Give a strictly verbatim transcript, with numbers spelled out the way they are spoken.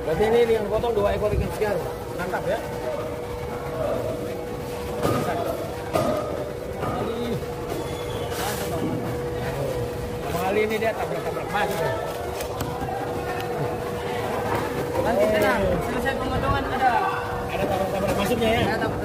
Berarti ini yang potong dua ekor ikan segar. Mantap ya. Kali ini dia tabrak-tabrak masuk. Nanti tenang, selesai pemotongan ada. Ada tabrak-tabrak masuknya ya. Ada tabrak